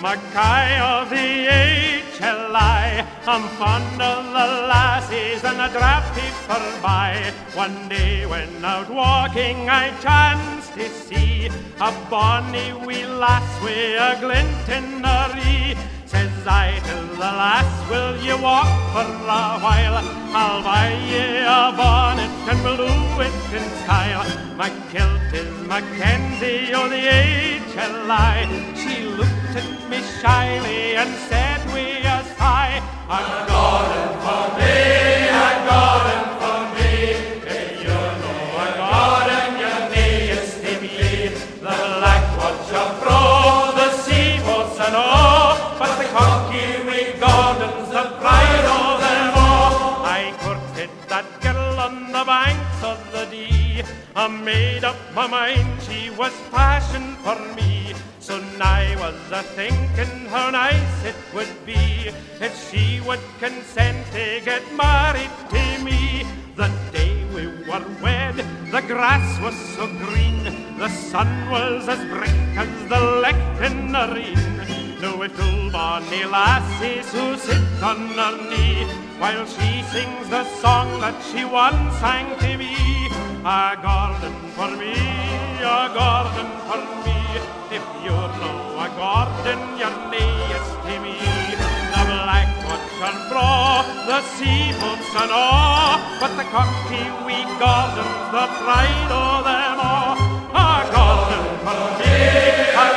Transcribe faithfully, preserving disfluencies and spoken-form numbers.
Mackay of the H L I. I'm fond of the lassies and the draft people by. One day when out walking I chanced to see a bonny wee lass with a glint in her ee. Says I to the lass, will you walk for a while? I'll buy ye a bonnet and we'll do it in style. My kilt is Mackenzie o' the H L I. She looked at me shyly and said with a sigh, a garden for me, a garden for me. If you know a garden, you mayest to me. The black watch of fro, the sea boats and all, but the cocky wee garden's the pride of them all. I courted that girl on the banks of the Dee. I made up my mind she was passion for me. So I was a thinking how nice it would be if she would consent to get married to me. The day we were wed, the grass was so green, the sun was as bright as the licht in the rain. No little bonny lassies who sit on her knee while she sings the song that she once sang to me. A garden for me, a garden for me. If you know a garden, you're nearest to me. The black watch and braw, the sea boats and all, but the cocky wee garden's the pride of them all. A garden for me, a